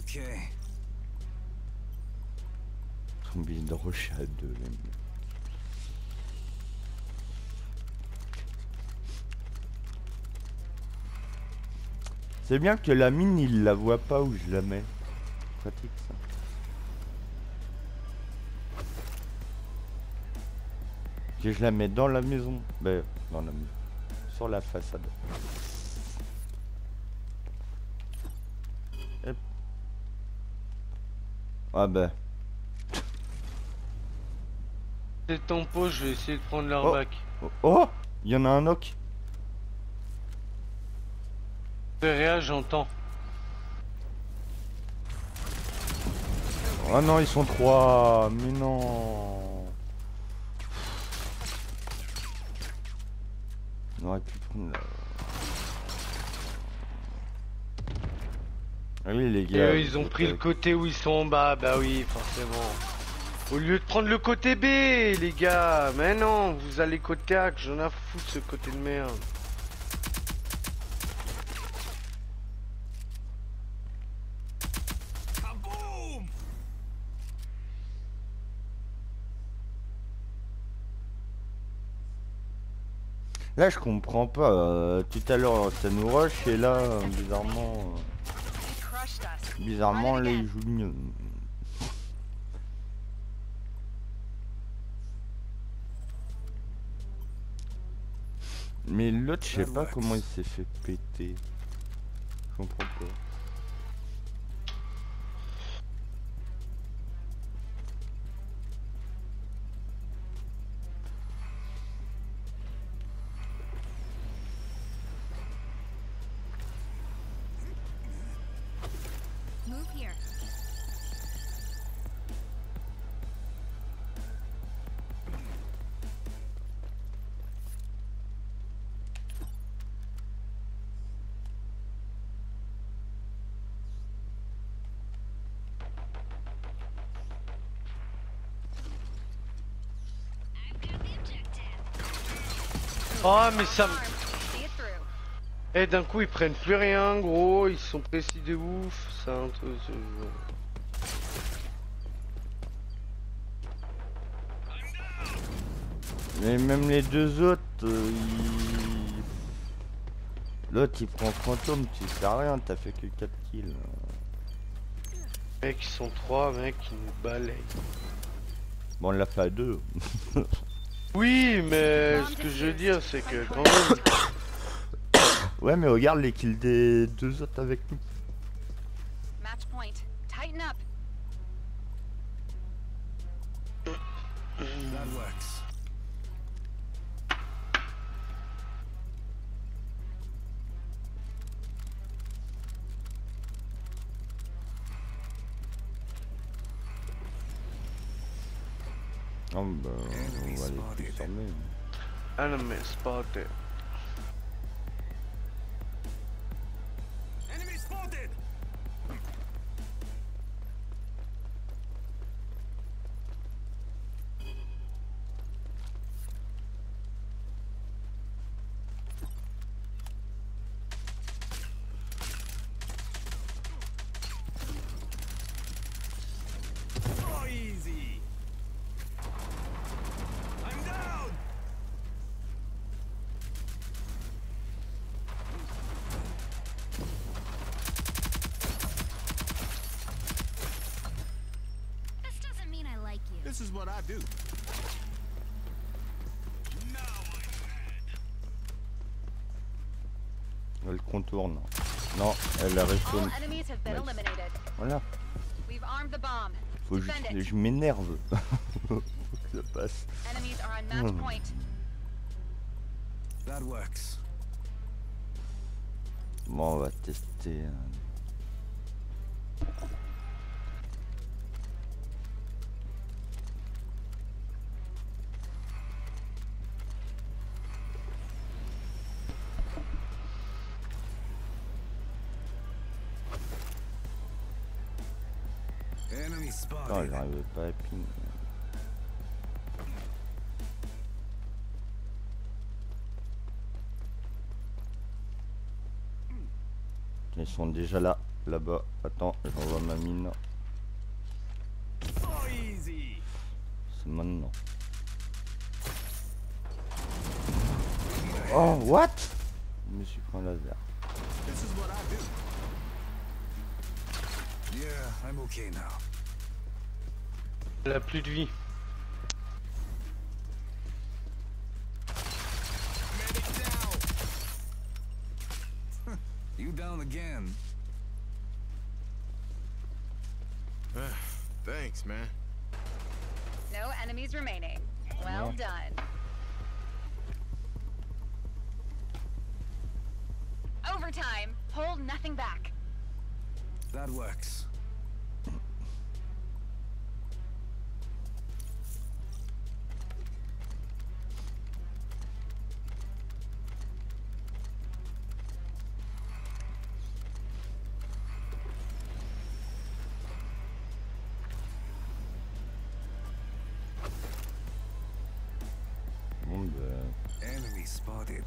Okay. Zombie de rocher à deux. C'est bien que la mine il la voit pas où je la mets. Pratique ça. Que je la mets dans la maison. Ben, dans la maison. Sur la façade. Hop. Ah ben. C'est ton pot, je vais essayer de prendre leur Oh. bac. Oh, il y en a un knock. Réa, j'entends. Oh non, ils sont trois. Mais non. On aurait pu prendre la... Allez les Et gars. eux, ils ont pris le côté où ils sont en bas, bah oui, forcément. Au lieu de prendre le côté B, les gars. Mais non, vous allez côté A, que j'en ai à foutre ce côté de merde. Kaboom! Là je comprends pas. Tout à l'heure ça nous rush et là bizarrement. Bizarrement là ils jouent mieux. Mais l'autre je sais pas comment il s'est fait péter. Je comprends pas. Move here. Oh, mais ça me... See it through. Eh, d'un coup, ils prennent plus rien, gros. Ils sont précis de ouf. C'est un truc... Mais même les deux autres, l'autre il prend fantôme, tu sais rien, t'as fait que 4 kills. Mec, ils sont trois, mec, ils nous balayent. Bon on l'a fait à 2. Oui, mais ce que je veux dire, c'est que quand même... Ouais mais regarde les kills des deux autres avec nous. Match point. Tighten up. That works. Oh bah on va les tous armer. Enemy spotted. Enemy spotted! Oh, easy. I'm down. This doesn't mean I like you. This is what I do. Elle contourne. Non, elle a resté. All enemies have been Nice. eliminated. Voilà. We've armed the bomb. Faut juste Defend que it. je m'énerve. Faut que ça passe. Enemies are on match point. That works. Bon on va tester. Enemy Non spotted. j'arrive pas à ping. Ils sont déjà là. Là-bas. Attends, j'envoie ma mine. Oh, easy. C'est maintenant. Oh, what? Je me suis pris un laser. This is what I do. Yeah, I'm okay now. Elle a plus de vie. Medic down. You down again. Thanks, man. No enemies remaining. Well done. Overtime. Hold nothing back. That works. Bon, ben... Enemy spotted.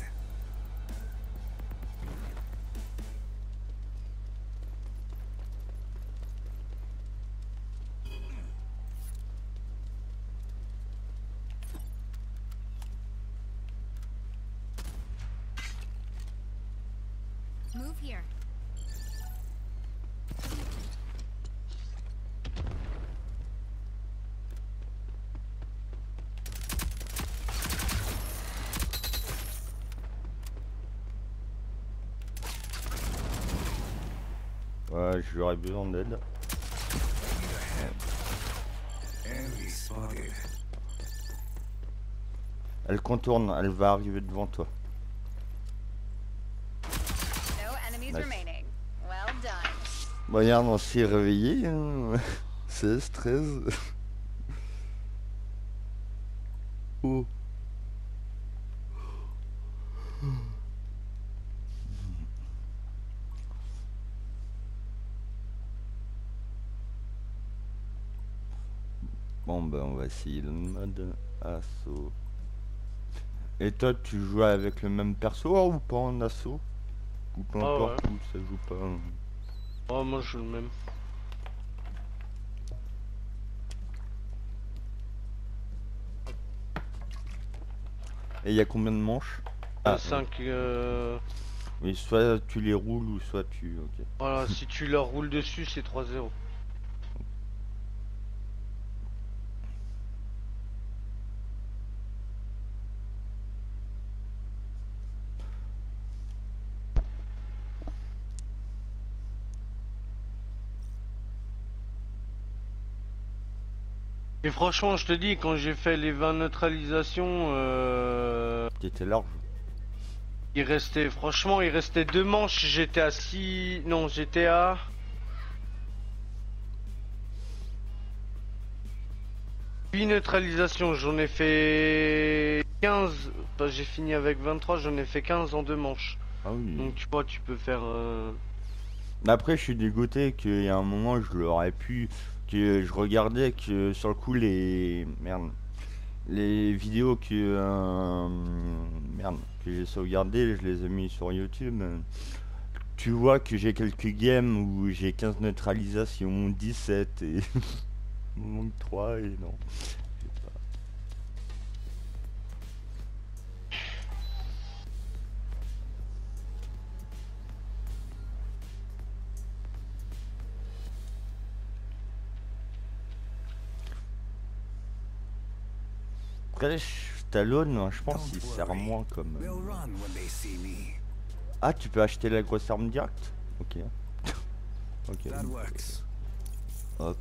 Move here. Ouais, j'aurais besoin d'aide. Enemy spotted. Elle contourne, elle va arriver devant toi. No enemies Nice. remaining. Well done. Bon, regarde, on s'est réveillé. Hein. 16, 13. Oh. Bon, ben, on va essayer le mode assaut. Et toi, tu joues avec le même perso ou pas en assaut? Ou peu importe, ou ça joue pas. Oh, moi je joue le même. Et il y a combien de manches? Ah, 5. oui, soit tu les roules ou soit tu... Ok. Voilà, si tu leur roules dessus, c'est 3-0. Et franchement, je te dis, quand j'ai fait les 20 neutralisations, T'étais large. franchement, il restait 2 manches, j'étais à 6... Non, j'étais à... Puis neutralisation, j'en ai fait 15, bah, j'ai fini avec 23, j'en ai fait 15 en 2 manches. Ah oui. Donc tu vois, tu peux faire... Mais après, je suis dégoûté qu'il y a un moment, je l'aurais pu... Que je regardais que sur le coup, les... Merde. Les vidéos que... Merde. Que j'ai sauvegardées, je les ai mis sur YouTube. Tu vois que j'ai quelques games où j'ai 15 neutralisations, 17 et... Il me manque 3 et non. Après, Stallone, je pense qu'il sert moins comme... They'll run when they see me. Ah, tu peux acheter la grosse arme directe? Ok. Ok. That works. Hop.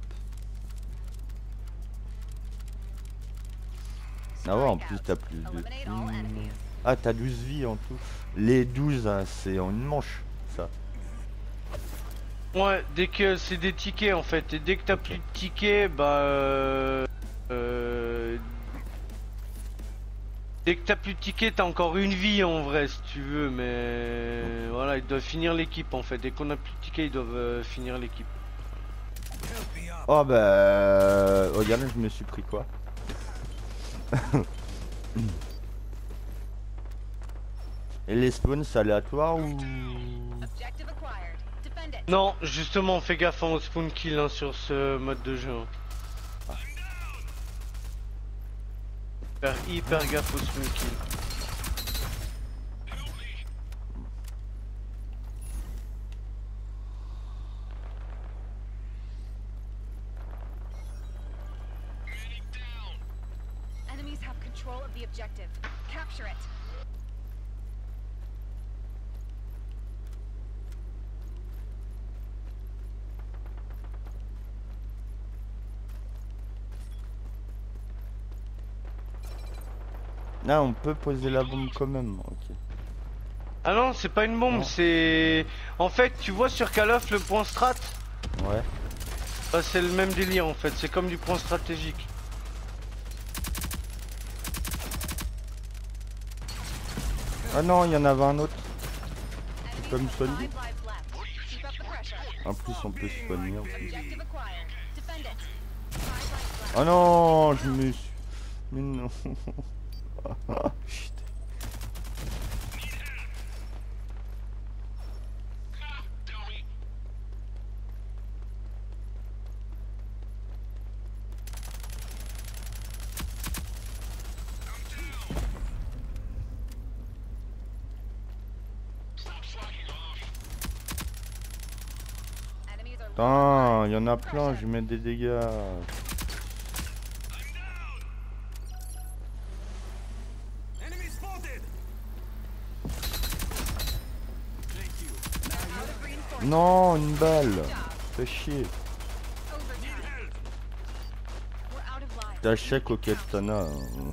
Ah ouais, en plus t'as plus de... Eliminate all enemies. Ah, t'as 12 vies en tout. Les 12, hein, c'est en une manche, ça. Ouais, dès que c'est des tickets en fait, et dès que t'as plus de tickets, bah... Dès que t'as plus de tickets, t'as encore une vie en vrai si tu veux, mais... Voilà, ils doivent finir l'équipe en fait. Dès qu'on a plus de tickets, ils doivent finir l'équipe. Help me up. Oh bah... Regarde, je me suis pris quoi? Et les spawns, c'est aléatoire ou... Objective acquired. Defend it. it. Non, justement, fais gaffe au spawn kill hein, sur ce mode de jeu. Hein. Faire hyper gaffe au spawn kill. Enemies have control of the objective. Capture it. Là, on peut poser la bombe quand même. Ok. Ah non, c'est pas une bombe, Non. c'est... En fait, tu vois sur Call of le point strat? Ouais. Bah, c'est le même délire en fait, c'est comme du point stratégique. Ah non, il y en avait un autre. Enemies Comme have soigner. 5 lives left. Keep up the pressure. En plus, on peut se soigner. En plus. Objective acquired. Defend it. 5 lives left. Oh non, je me suis... Mais non. Putain. Enemies are Putain, il y en a plein, je mets des dégâts. Enemy spotted. Thank you. out of reinforcement. Non, une balle. Fais chier. Overtime. We're out of lives. T'as chèque au katana.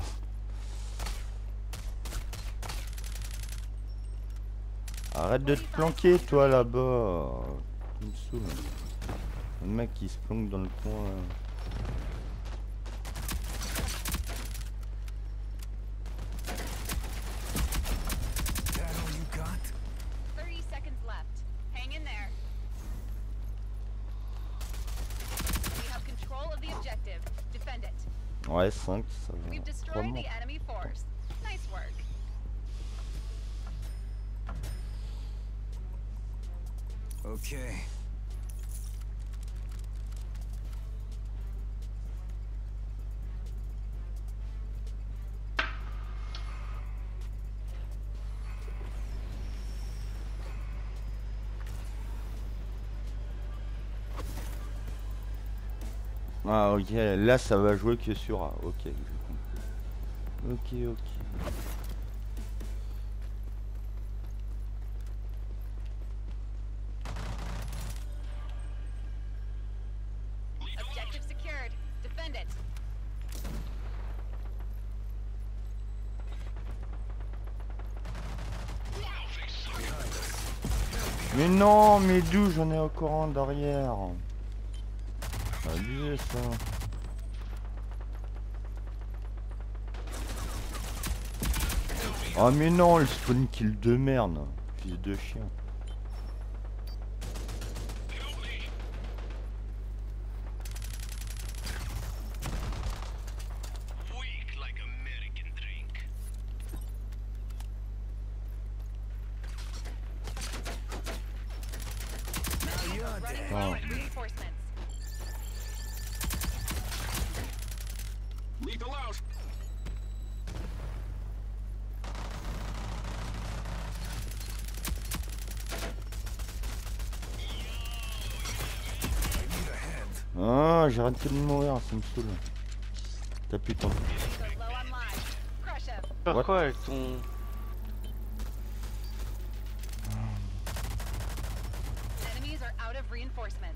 Arrête de te planquer, toi, là-bas. Tu me saoules. Le mec qui se planque dans le coin. That all you got? 30 seconds left. Hang in there. We have control of the objective. Defend it. Ouais, 5, ça va. We've destroyed Vraiment. the enemy force. Nice work. Okay. Ah, ok, là, ça va jouer que sur A. Ok, j'ai compris. Ok, ok. Objective secured. Defend it. Mais non, mais d'où j'en ai encore un derrière. C'est abusé ça. Oh mais non, le spawn kill de merde. Fils de chien. Now you're Running dead. Oh. low on reinforcements. Lethal out. I need a hand. Ah, j'arrête que de mourir, ça me saoule. T'as putain. Enemies are low on lives. Crush them. Faire What? quoi avec ton... Enemies are out of reinforcements.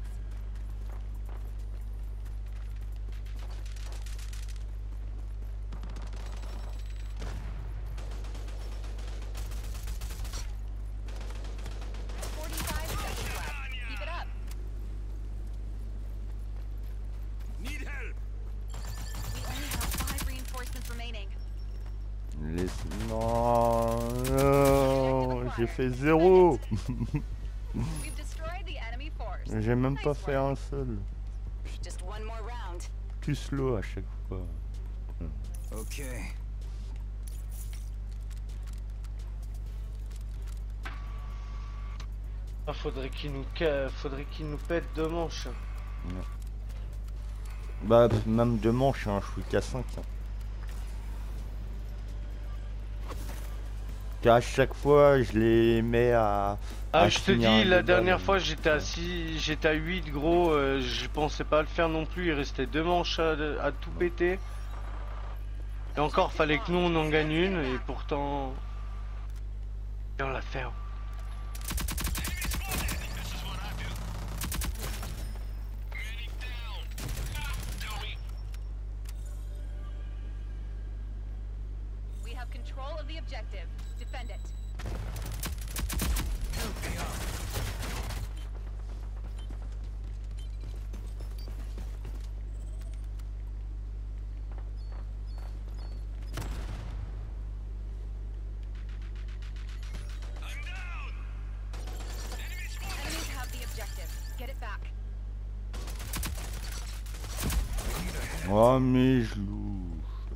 Seconds left. Keep it up. Need help. We only have 5 reinforcements remaining. Laisse... Non, non, j'ai fait 0. We've destroyed the enemy force. J'ai même Nice pas fait work. un seul. Just one more round. Plus slow à chaque fois. Okay. Ah, faudrait qu'il nous pète deux manches. Bah, même deux manches, hein, je suis qu'à 5. Car à chaque fois, je les mets à. Ah, à je te finir dis, un la débat, dernière mais- fois j'étais à 6, j'étais à 8 gros, je pensais pas le faire non plus, il restait deux manches à tout péter. Et encore, fallait que nous on en gagne une, et pourtant... Et on l'a fait. Hein. We have control of the objective. Defend it. Enemies have the objective. Get it back. Oh, mais je louche.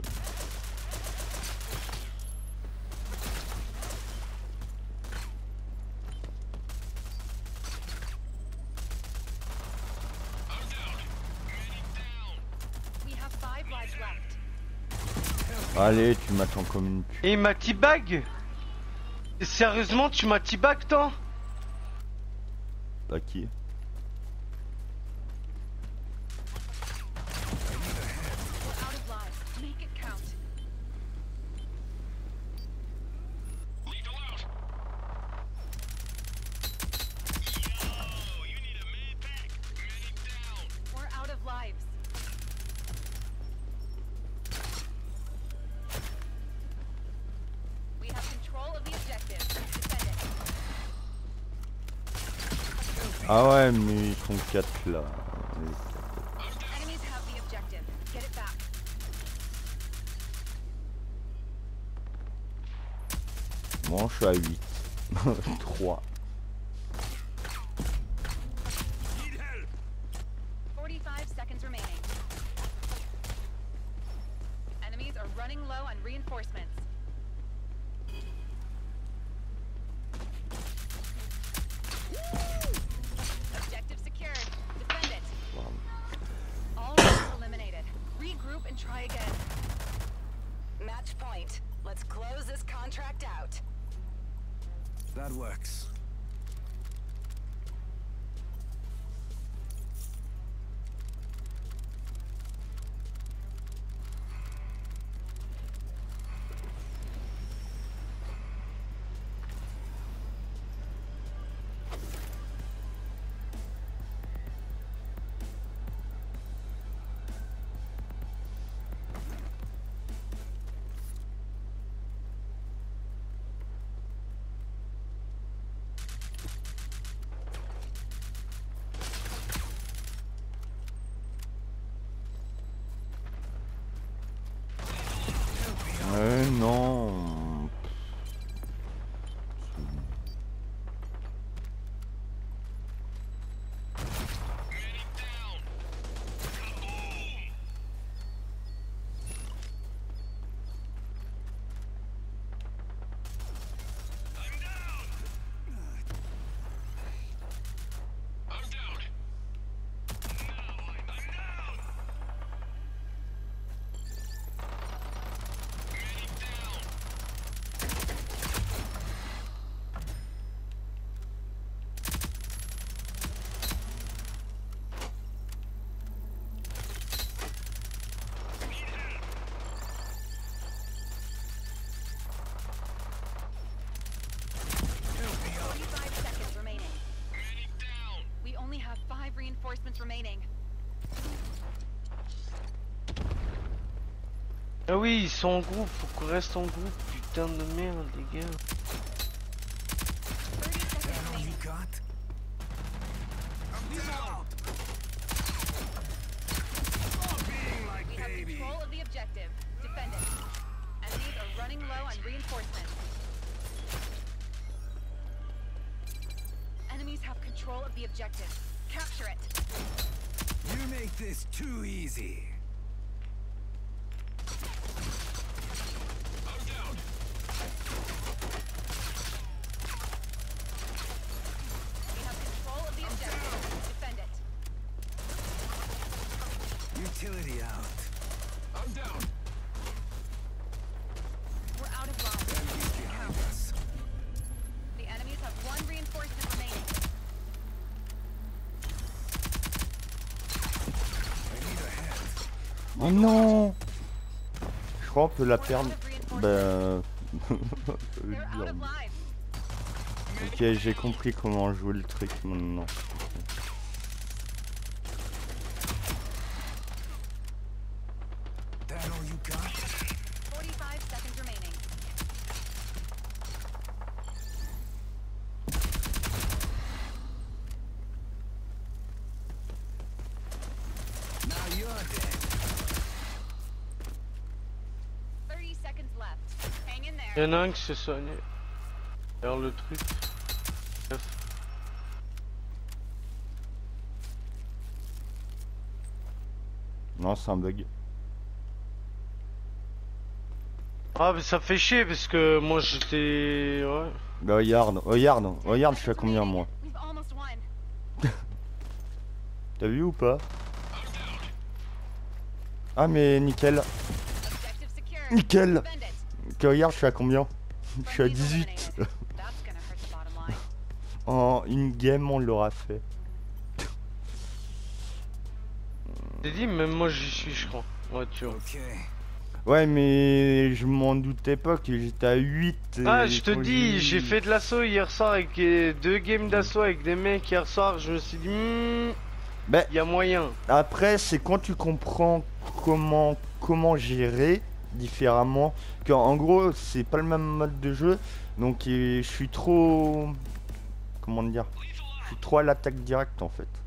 We have 5 lives left. Allez, tu m'attends comme une pute. Et il m'a teabag. Sérieusement, tu m'as teabag, toi? Bah, qui? We're out of lives. Make it count. We're out of lives. We have control of the objective. Defend it. Ah ouais, mais ils sont 4 là. Enemies have the objective. Get it back. Bon, je suis à 8. 3. Need help. 45 seconds remaining. Enemies are running low on reinforcements. Objective secured. Defend it. All rounds eliminated. Regroup and try again. Match point. Let's close this contract out. That works. Non. Reinforcements remaining. Ah oui, ils sont en groupe, faut qu'on reste en groupe, putain de merde, les gars. 30 seconds That all remaining. you got? I'm down. Being like We have baby. control of the objective. Defend it. Enemies are running low on reinforcements. Enemies have control of the objective. Capture it. You make this too easy. We Oh non. Je crois qu'on peut la perdre. They're Bah... out of lives. Ok, j'ai compris comment jouer le truc maintenant. That all you got? 45 seconds remaining. Now you're dead. 30 seconds left. Hang in Il there. y en a un qui s'est soigné. Vers le truc. Bref. Non, c'est un bug. Ah mais ça fait chier parce que moi j'étais... Ouais. Bah regarde, je suis à combien moi? We've almost won. T'as vu ou pas? Ah mais nickel, Objective secured. nickel. Defend it. Que regarde, je suis à combien? Je suis à Friendlies 18. eliminated. That's gonna hurt the bottom line. En une game, on l'aura fait. J'ai dit même moi j'y suis je crois. Ouais tu vois. Okay. Ouais, mais je m'en doutais pas que j'étais à 8. Ah je te quand dis, j'ai fait de l'assaut hier soir avec 2 games d'assaut avec des mecs hier soir, je me suis dit Bah, y a moyen. après, c'est quand tu comprends comment gérer différemment. En gros, c'est pas le même mode de jeu. Donc, je suis trop. Comment dire? Je suis trop à l'attaque directe en fait.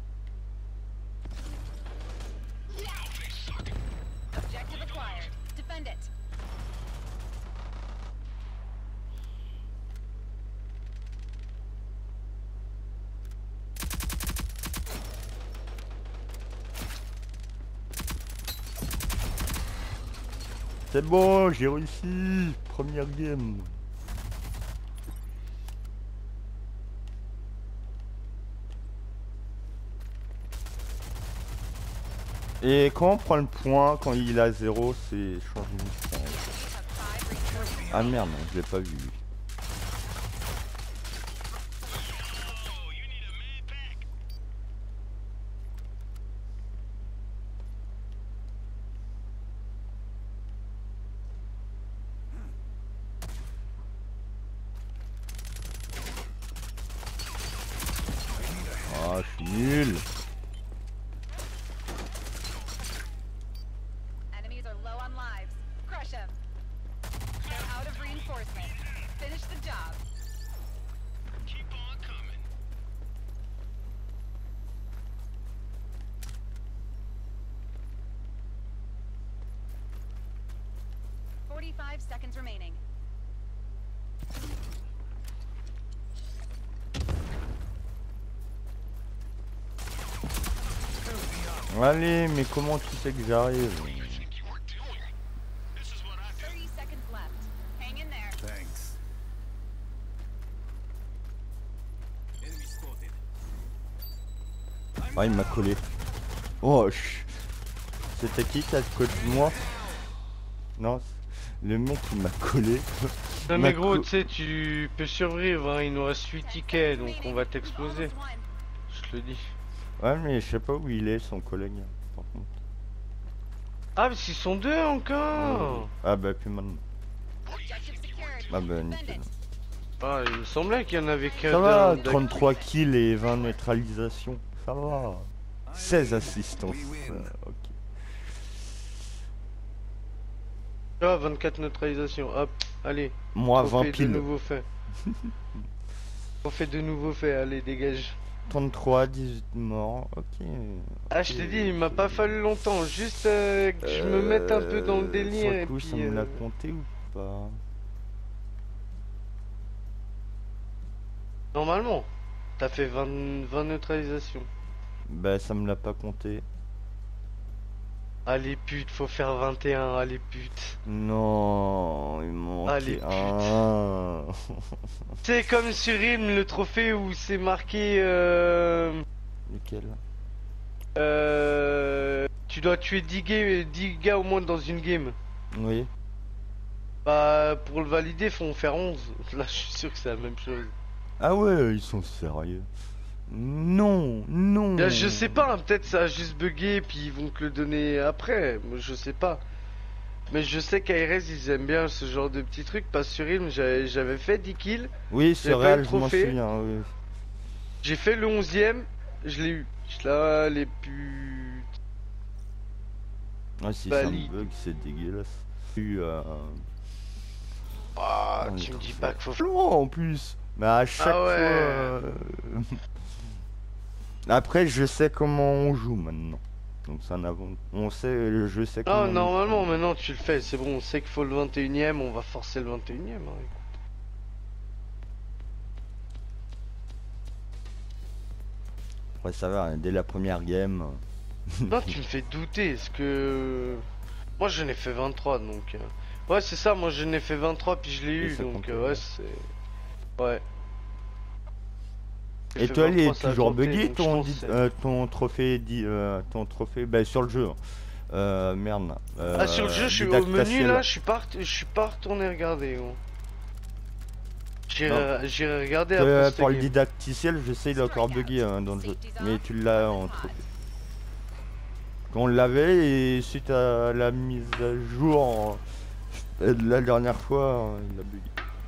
Objective acquired. Defend it. C'est bon, j'ai réussi. Première game. Et quand on prend le point, quand il est à 0, c'est changer de mission. You have 5 reinforcements. Ah merde, je l'ai pas vu. Lui. Ah, je suis nul. Enemies are low on lives. Crush them. They're out of reinforcements. Finish the job. Keep on coming. Forty-five seconds remaining. Allez, mais comment tu sais que j'arrive? 30 seconds left. Hang in there. Thanks. Enemy spotted. Ah, il m'a collé. Oh, c'était qui qui a côté de moi? Non, le mec il m'a collé. Non m'a mais gros co- tu sais tu peux survivre hein, il nous reste 8 tickets donc on va t'exploser. Almost won. Je te le dis. Ouais, mais je sais pas où il est, son collègue. Par contre. Ah mais s'ils sont 2 encore. Ah bah, plus maintenant. Objective secured. Ah bah, Defend nickel. it. Ah il me semblait qu'il y en avait qu'un. Ça va, d'un- 33 kills et 20 neutralisations. Ça va. 16 assistances. We win. Ok. Ah 24 neutralisations, hop, allez. Moi, On 20 fait de piles. nouveaux faits. On fait de nouveaux faits, allez dégage. 33, 18 morts. Ok. Ah je t'ai dit, il m'a pas fallu longtemps, juste que je me mette un peu dans le délire Sur et le coup, puis... ça me l'a compté ou pas? Normalement, t'as fait 20 neutralisations. Bah, ça me l'a pas compté. Allez pute, faut faire 21, allez pute. Non, il manque Allez, un. C'est comme sur Ilm, le trophée où c'est marqué... Lequel? Tu dois tuer 10 gars au moins dans une game. Oui. Bah pour le valider faut en faire 11. Là je suis sûr que c'est la même chose. Ah ouais, ils sont sérieux. Non, non. Je sais pas, hein, peut-être ça a juste bugué et puis ils vont te le donner après. Moi, je sais pas. Mais je sais qu'ARS ils aiment bien ce genre de petits trucs. Pas sur Ilm, j'avais fait 10 kills. Oui, c'est J'ai pas eu réel, le je m'en trophée. souviens. Oui. J'ai fait le 11ème, je l'ai eu. Là, les putes. Ah, si c'est Valide. un bug, c'est dégueulasse. Ah, on tu est me dis trop pas fort. qu'il faut. Flan en plus. Mais à chaque Ah ouais. fois. Après, je sais comment on joue maintenant. Donc ça n'avance. On sait, je sais comment. Ah, on normalement, joue. maintenant tu le fais. C'est bon, on sait qu'il faut le 21ème, on va forcer le 21ème. Hein. Ouais, ça va, dès la première game. Non, tu me fais douter. Est-ce que. Moi, je n'ai fait 23 donc. Ouais, c'est ça, moi je n'ai fait 23 puis je l'ai Et eu ça donc. comptait, Ouais, ouais. c'est. Ouais. J'ai Et fait toi, il 23, est ça a toujours compté, bugué donc je pense que c'est- ton trophée, ton trophée, bah, sur le jeu. Merde. Ah, sur le jeu, je suis au Didacticiel. menu là, je suis pas retourné regarder. Gros. J'irai regarder après cette Pour le game. didacticiel, je sais, il est encore bugué dans le jeu. Mais tu l'as en trophée. Quand on l'avait, et suite à la mise à jour la dernière fois, il a bugué.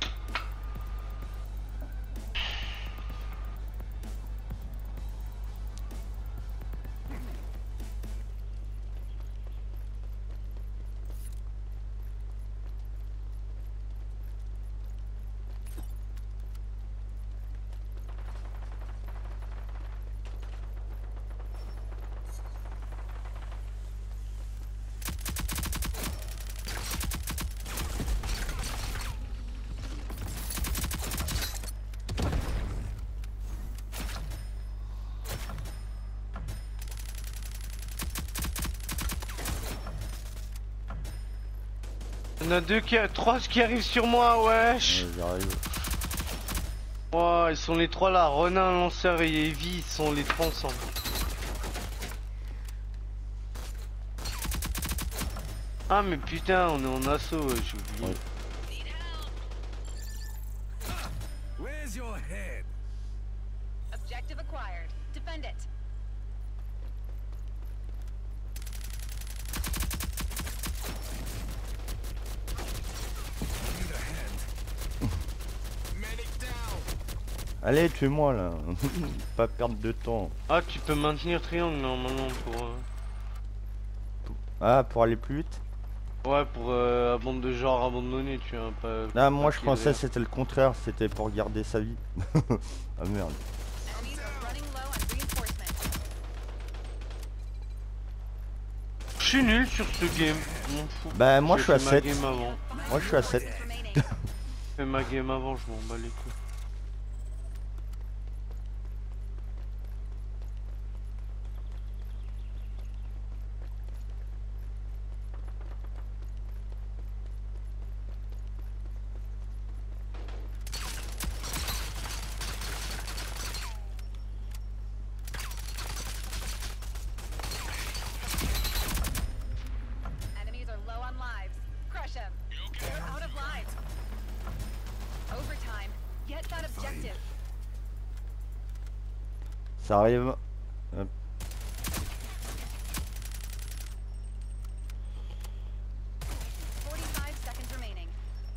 Il y en a trois qui arrivent sur moi, wesh. Ouais, j'arrive. Ouais, ils sont les trois là, Ronin, Lanceur et Evie, ils sont les trois ensemble. Ah mais putain, on est en assaut, j'ai oublié. Ouais. Where's your head? Objective acquired. Defend it. Need a hand. Medic down. Allez, tuez-moi là. Pas perdre de temps. Ah, tu peux maintenir triangle normalement pour... Ah, pour aller plus vite? Ouais, pour genre abandonner, tu vois, pas... Ah, moi pas je qu'il y ait pensais rien. que c'était le contraire, c'était pour garder sa vie. Ah merde. Enemies are running low on reinforcements. Je suis nul sur ce game, je m'en fous. Bah, moi, J'ai je suis à fait ma 7. game avant. Moi je suis à 7. Remaining. J'ai fait ma game avant, je m'en bats les couilles. Enemies are low on lives. Crush them. They're out of lives. Overtime. Get that objective. Ça arrive. Hop. 45 seconds remaining.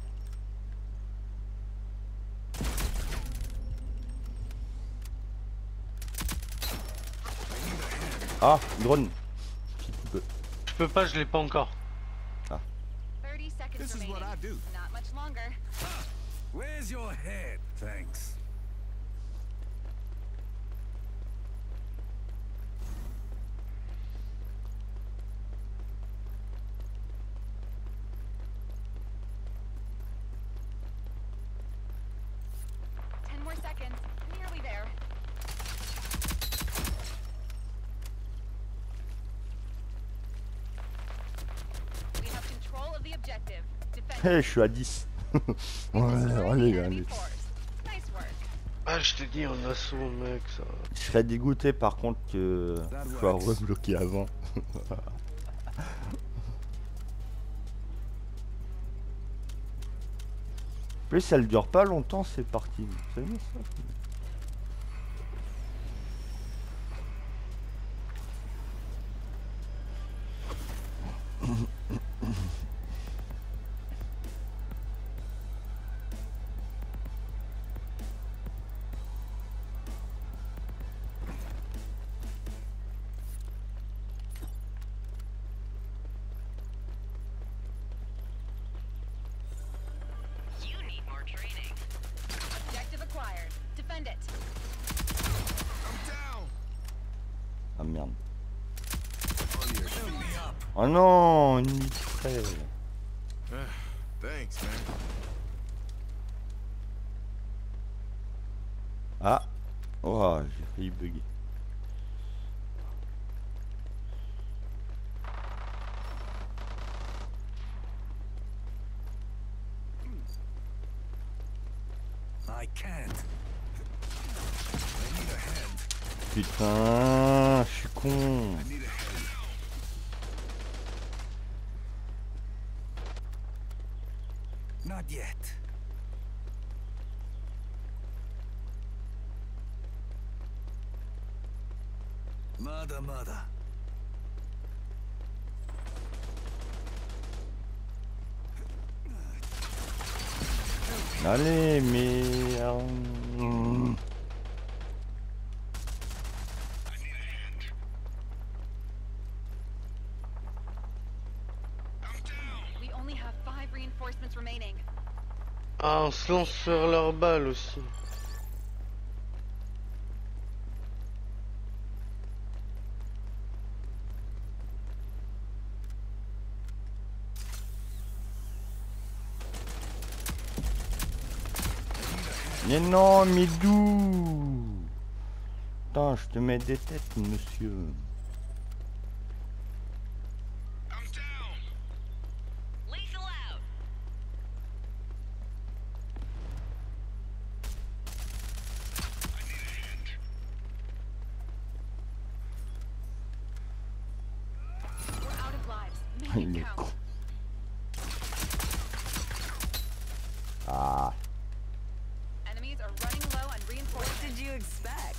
Ah, drone. Petit peu. Je peux pas, je l'ai pas encore. 30 seconds This is remaining. what I do. Not much longer. Where's your head? Thanks. Ten more seconds. Nearly there. We have control of the objective. Defend Eh, it. je suis à 10. We Ouais, destroyed allez, the enemy allez. force. Nice work. Ah, je t'ai dit en assaut, mec, ça... Je serais dégoûté par contre que je sois rebloqué avant. En plus, elle dure pas longtemps, c'est parti. Vous savez ça? merde. Oh non, une mitraille. Thanks, man. Ah. Oh, j'ai failli bugger. I can't. I need a hand. Putain, je suis con. I need a hand. Not yet. Mother. Allez, mais... We only have 5 reinforcements remaining. Ah, on se lance sur leur balle aussi. Mais non, mais d'où? Putain, je te mets des têtes, monsieur. Lethal out. We're out of lives. Make Il it est con. count. Ah. Enemies are running low on What reinforcements. did you expect?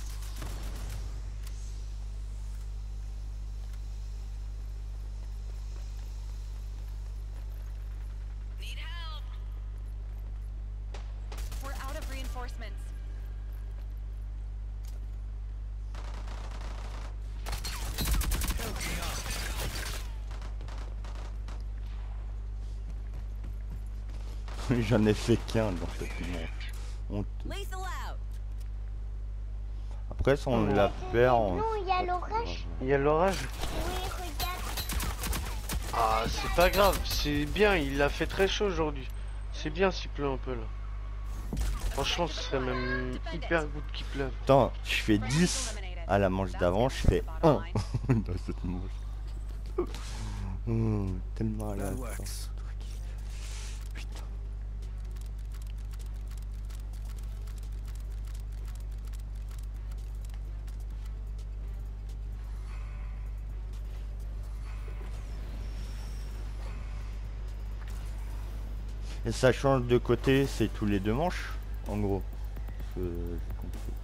Need help. We're out of reinforcements. J'en ai fait qu'un dans cette manche. Honteux. Lethal out. Après, si on la perd, on... Non, il y a l'orage. Il y a l'orage. Oui, regarde. Ah, c'est pas grave, c'est bien, il a fait très chaud aujourd'hui. C'est bien s'il pleut un peu là. Franchement, ce serait même hyper good qu'il pleuve. Attends, je fais 10 à la manche d'avant, je fais 1 dans cette manche. Tellement à la That fin. works. Putain. Et ça change de côté, c'est tous les 2 manches, en gros. J'ai compris.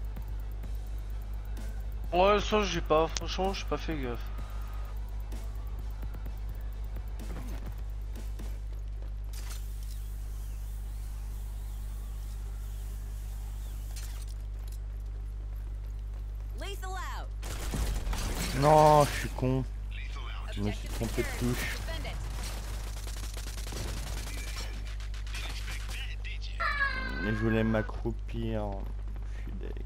Ouais, ça j'ai pas, franchement, j'ai pas fait gaffe. Lethal out. Non, je suis con. Je me suis trompé de touche. Defend it. Mais je voulais m'accroupir. Je suis deg.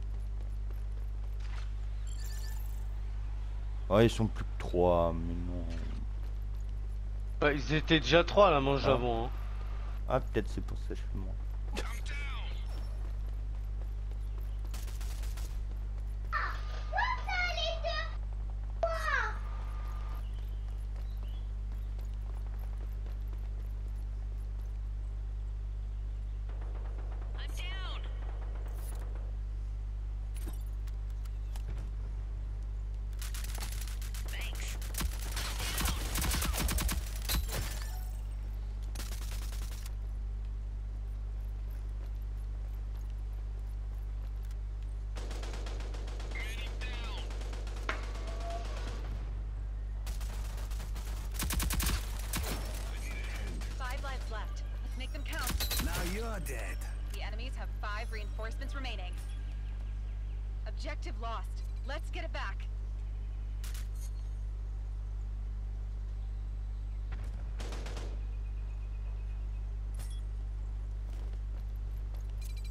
Ouais, ils sont plus que 3, mais non. Ouais, ils étaient déjà 3 à la manche Ah. d'avant. Hein. Ah, peut-être c'est pour ça que je suis mort. I'm down. Thanks. Five lives left. Let's make them count. Now you're dead. The enemies have 5 reinforcements remaining. Objective lost. Let's get it back.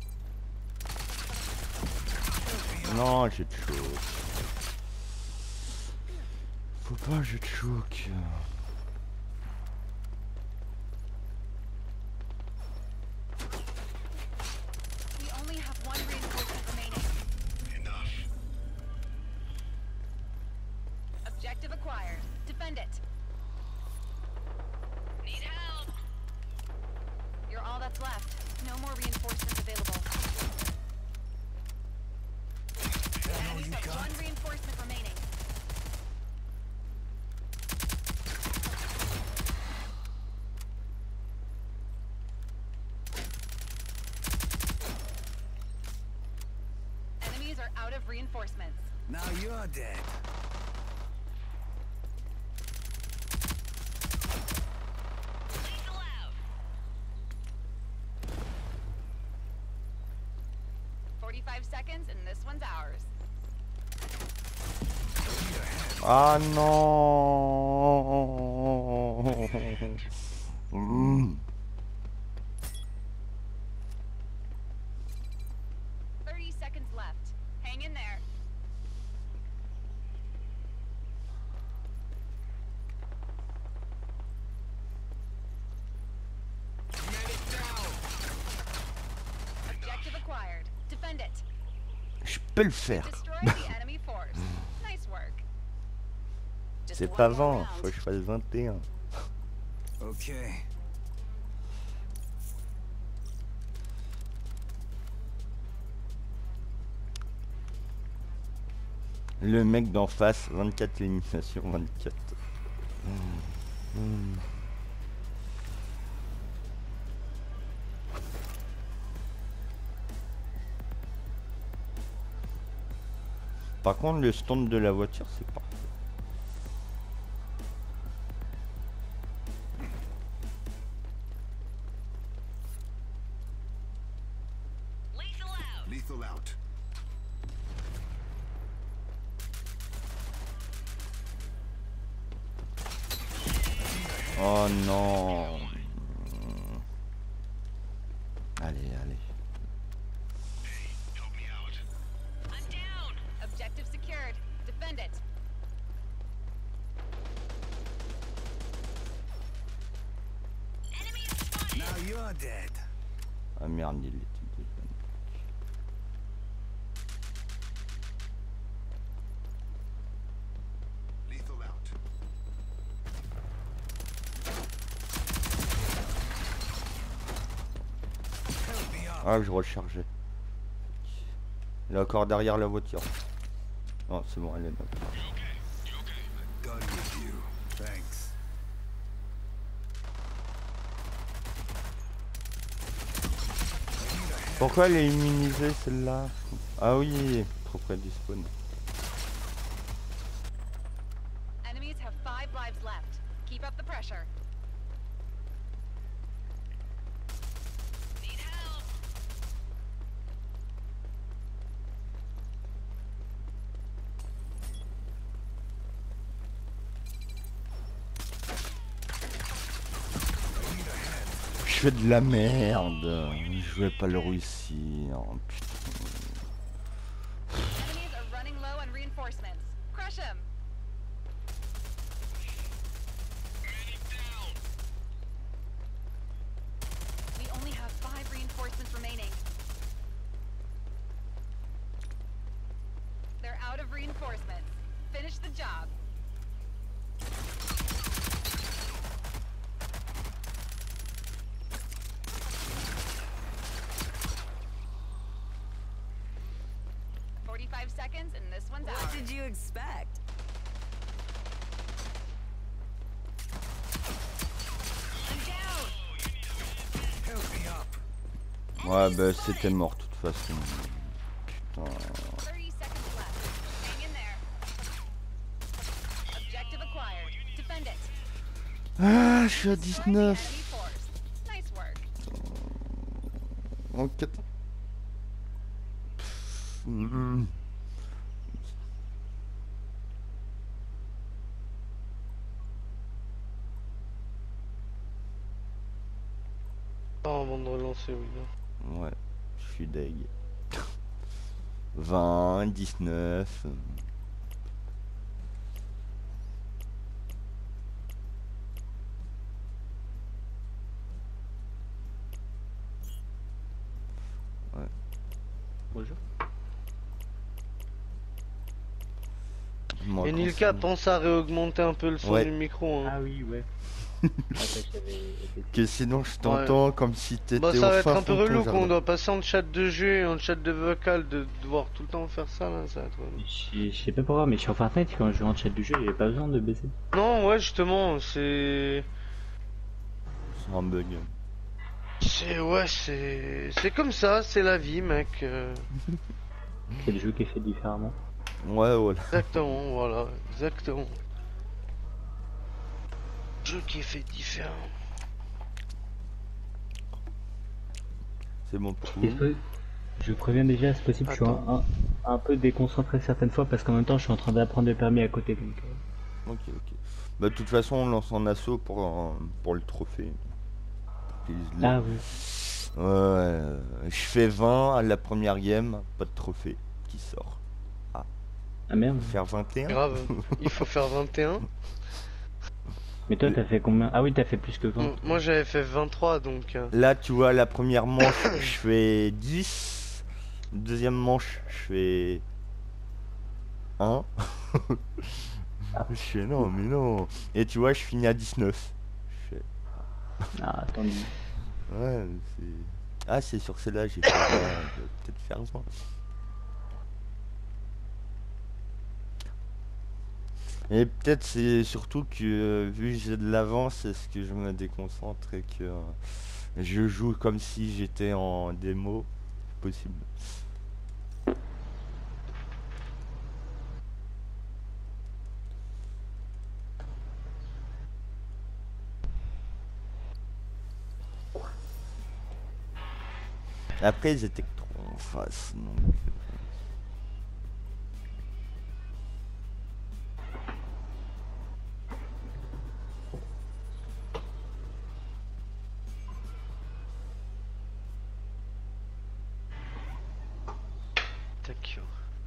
Non, j'ai de choses. Oh, je te choque. We only have one reinforcement remaining. Objective acquired. Defend it. Need help. You're all that's left. No more reinforcements available. Enemies have one reinforcement remaining. Enemies are out of reinforcements. Now you're dead. Lethal out. 45 seconds and this one's ours. Ah non. 30 seconds left. Hang in there. Objective acquired. Defend it. Je peux le faire. Destroy the enemy force. Nice work. Just C'est one pas more 20, round. faut que je fasse 21. Okay. Le mec d'en face, 24 éliminations, 24. Par contre, le stand de la voiture, c'est parfait. Lethal out. Lethal out. Oh non. Allez, allez. I'm down. Objective secured. Defend it. Enemy spotted. Now you're dead. Ah merde, il était déjà. Lethal out. Help me up. Ah, je rechargeais. Il est encore derrière la voiture. Non, c'est bon, elle est là. Done with you. Thanks. Pourquoi elle est immunisée celle-là? Ah oui, trop près du spawn. Enemies have 5 lives left. Keep up the pressure. Need help. Je fais de la merde. Je vais pas le réussir. Putain. Enemies are running low on reinforcements. Crush them. We only have 5 reinforcements remaining. They're out of reinforcements. Finish the job. Seconds and this one's What ours. did you expect? I'm down. Help me up. Ouais, bah c'était mort de toute façon. Putain. 30 seconds left. Hang in there. Objective acquired. Defend it. Ah, je suis à Destroy the enemy 19. force. Nice work. En 4. Oh, avant de relancer, oui. Ouais, je suis deg. 20, 19. Bonjour. Moi, Et quand Nilka, c'est- pense à réaugmenter un peu le son Ouais. du micro. Hein. Ah oui, ouais. Que sinon je t'entends comme si t'étais Bah au ça va être fin un peu fond de ton relou quand on jardin. doit passer en chat de jeu et en chat de vocal de devoir tout le temps faire ça là, ça va être relou. Je sais pas pourquoi, mais sur Fortnite, quand je joue en chat du jeu, j'ai pas besoin de baisser. Non ouais justement c'est... C'est un bug. C'est comme ça, c'est la vie mec. C'est le jeu qui est fait différemment. Ouais, voilà. Exactement, voilà, exactement. Jeu qui est fait différent. C'est mon coup. Je préviens déjà, c'est possible, je suis un peu déconcentré certaines fois parce qu'en même temps, je suis en train d'apprendre le permis à côté. Donc, Ok. Bah, de toute façon, on lance en assaut pour le trophée. Ah oui. Ouais, je fais 20 à la première game, pas de trophée qui sort. Ah merde. Faire 21. Grave, il faut faire 21. Mais toi, t'as fait combien? Ah oui, t'as fait plus que 20. Moi j'avais fait 23 donc... Là, tu vois, la première manche, je fais 10. Deuxième manche, je fais 1. Je fais non, mais non. Et tu vois, je finis à 19. Je fais... Ah, attendez. Ouais, c'est... Ah, c'est sur celle-là, j'ai fait 20. Je vais peut-être faire 20. Et peut-être c'est surtout que vu que j'ai de l'avance, est-ce que je me déconcentre et que je joue comme si j'étais en démo, possible. Après ils étaient trop en face, donc... Tac.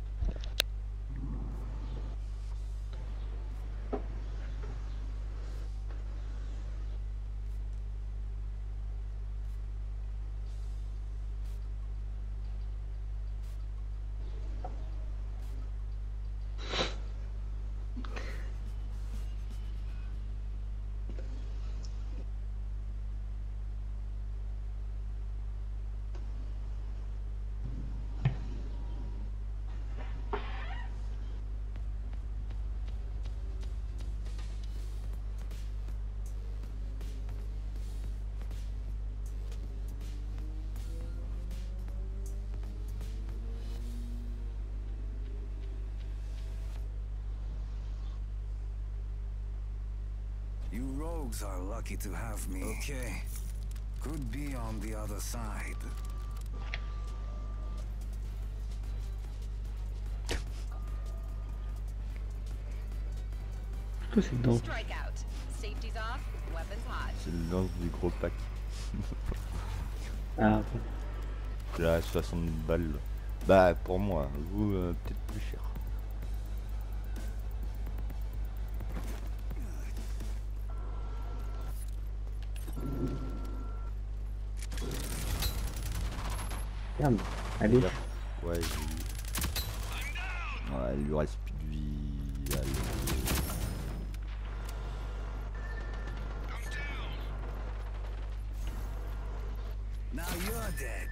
You rogues are lucky to have me. Okay. Could be on the other side. Tout c'est dedans. Strikeout. Safety's off. Weapons hot. C'est le lance du gros pack. Ah, ok. C'est à 60 balles. Bah pour moi, vous peut-être plus cher. Merde. Allez. Ouais, j'ai eu. Ouais, il lui reste plus de vie. Allez. Now you're dead.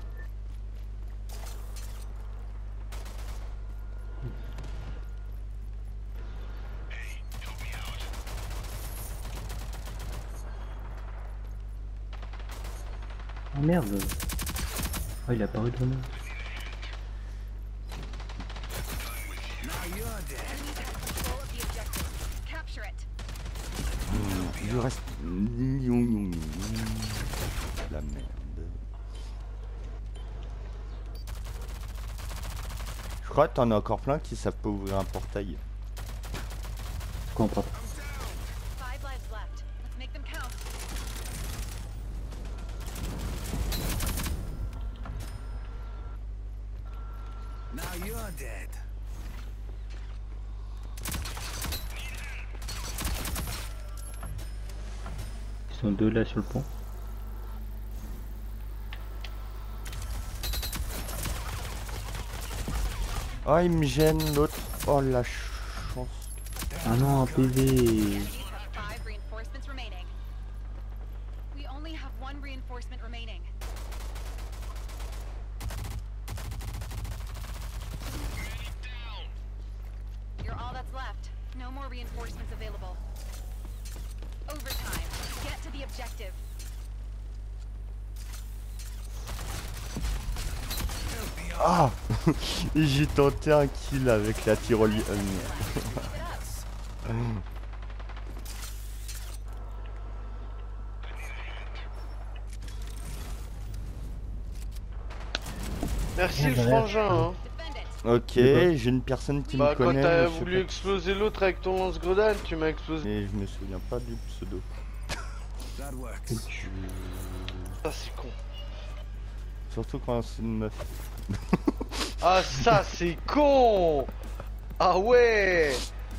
Oh merde. Oh, il a paru de moi. Now you're dead. Enemies have control of the objective. Capture it. Il lui reste. La merde. Je crois que t'en as encore plein qui savent pas ouvrir un portail. Je comprends. 5 lives left. Let's make them count. Now you're dead. Ils sont deux là sur le pont. Oh, il me gêne l'autre. Oh, la chance. Ah non, un PV. Enemies have 5 reinforcements remaining. We only have 1 reinforcement remaining. You're all that's left. No more reinforcements available. Overtime. Get to the objective. Ah. J'ai tenté un kill avec la tyrolienne. Merci Ah, le derrière. frangin. Hein. Defend it. Ok, j'ai une personne qui Bah me quand connaît. t'as mais je sais voulu pas. exploser l'autre avec ton lance-grenade, tu m'as explosé. Mais je me souviens pas du pseudo. That works. Ça c'est con. Surtout quand c'est une meuf. Ah ça c'est con. Ah ouais.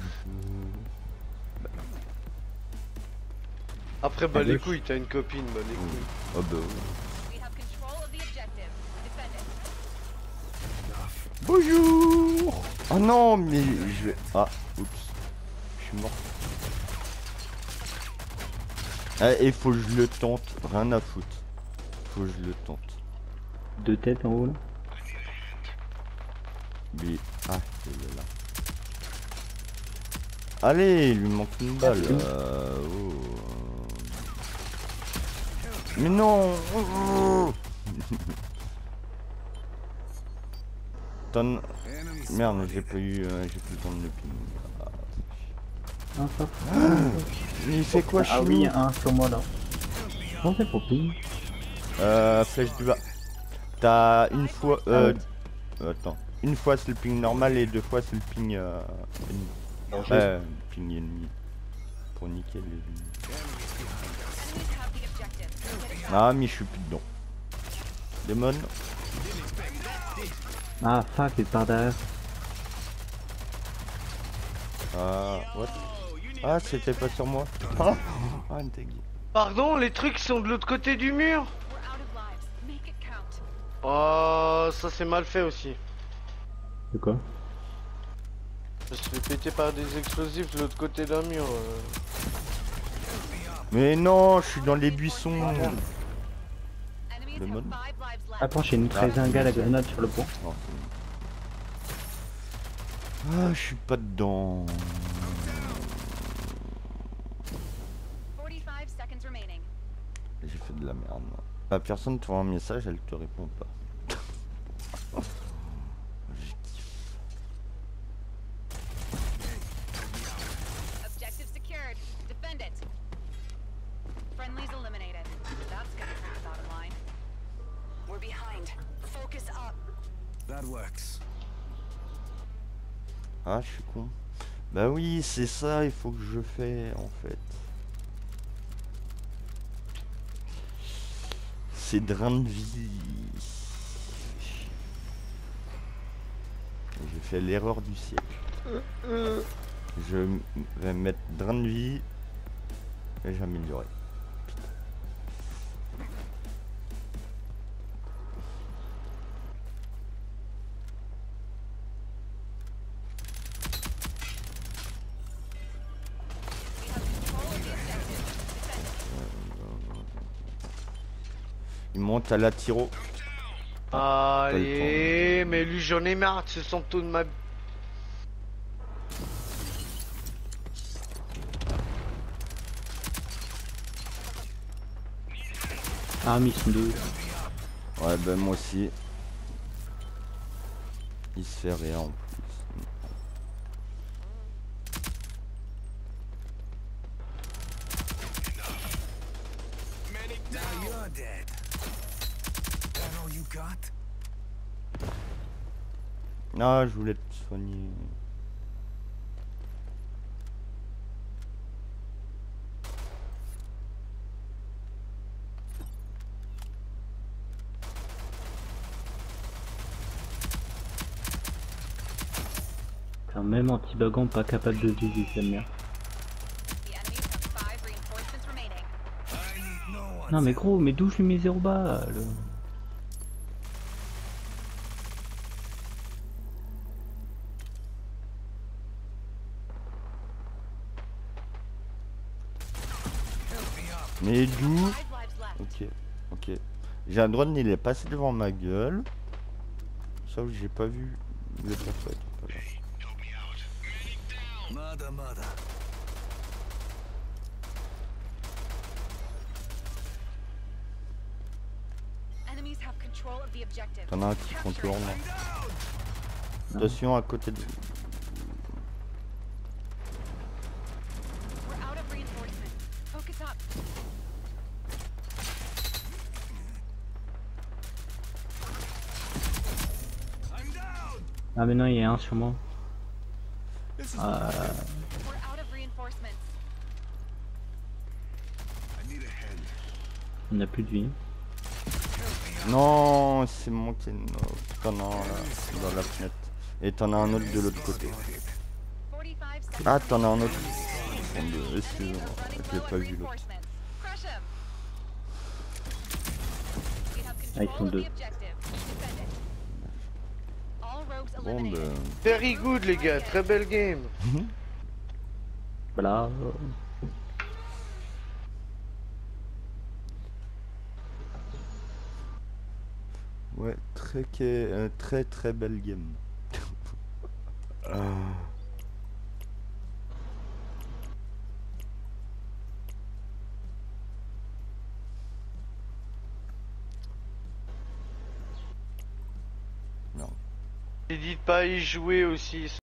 Après bah À les gauche. couilles, t'as une copine, bah les couilles. Oh bah oui. We have control of the objective. Defend it. Bonjour. Oh non, mais je vais... Ah, oups. Je suis mort. Eh, et faut que je le tente. Rien à foutre. Faut que je le tente. 2 têtes en haut là. Lui... Ah, il est là. Allez, il lui manque une balle. Oh. Mais non. Tonne. Enemies Merde, j'ai pas eu, j'ai plus le temps de le ping. Ah, ça. Il fait quoi chez Ah oui, nous un sur moi là. Comment c'est pour ping? Flèche du bas. T'as une fois, attends, une fois c'est le ping normal et 2 fois c'est le ping ennemi. Ping ennemi. Pour niquer les ennemis. Enemies have the objective. Get it done. Ah, mais je suis plus dedans. Démon. Ah fuck, il part derrière. Ah, what? Ah, c'était pas sur moi. Ah, ah une tag. Pardon, les trucs sont de l'autre côté du mur. We're out of lives. Make it count. Oh, ça c'est mal fait aussi. De quoi? Je me suis fait péter par des explosifs de l'autre côté d'un mur. Mais non, je suis dans les buissons. Enemies Le have mode. 5 lives left. Attends, j'ai neutralisé un gars à la grenade sur le pont. Non, c'est bon. Ah, je suis pas dedans. 45 seconds remaining. J'ai fait de la merde. La personne te voit un message, elle te répond pas. Je kiffe. Objective secured. Defend it. Friendlies eliminated. That's gonna hurt the bottom line. We're behind. Focus up. That works. Ah, je suis con. Bah oui, c'est ça, il faut que je fais en fait. C'est drain de vie. J'ai fait l'erreur du siècle. Je vais mettre drain de vie et j'améliorerai. We have control of the objective. Defend it. Il monte à la tiro. Allez, mais lui j'en ai marre de ce santo de ma... Ah, mais ils sont deux. Ouais, ben moi aussi. Il se fait rien en plus. Now you're dead. That all you got? Ah, je voulais te soigner. Putain, même anti-bagant pas capable de viser sa mère. The enemies have 5 reinforcements remaining. I need no one. Non mais gros, mais d'où je lui mets 0 balles? Mais d'où? 5 lives left. Ok, ok. J'ai un drone, il est passé devant ma gueule. Sauf que j'ai pas vu le perso. Mada mada. Enemies have control of the objective. T'en as un qui Capture it. contourne. Attention à côté de... We're out of reinforcements. Focus up. Ah mais non, il y a un sur moi. We're out of reinforcements. On a plus de vie. Non, c'est moi qui ai une... T'en as un là, dans la fenêtre. Et t'en as un autre de l'autre côté. 45 seconds. Ah, t'en as un autre. Enemies Excusez-moi, are running j'ai low pas on vu l'autre. reinforcements. Crush 'em. We have Ah, ils control sont of deux. the objective. Defend it. All rogues Bon, eliminated. Very good les gars, très belle game. Voilà. Ouais, très très belle game. Ah. Non. N'hésite pas à y jouer aussi.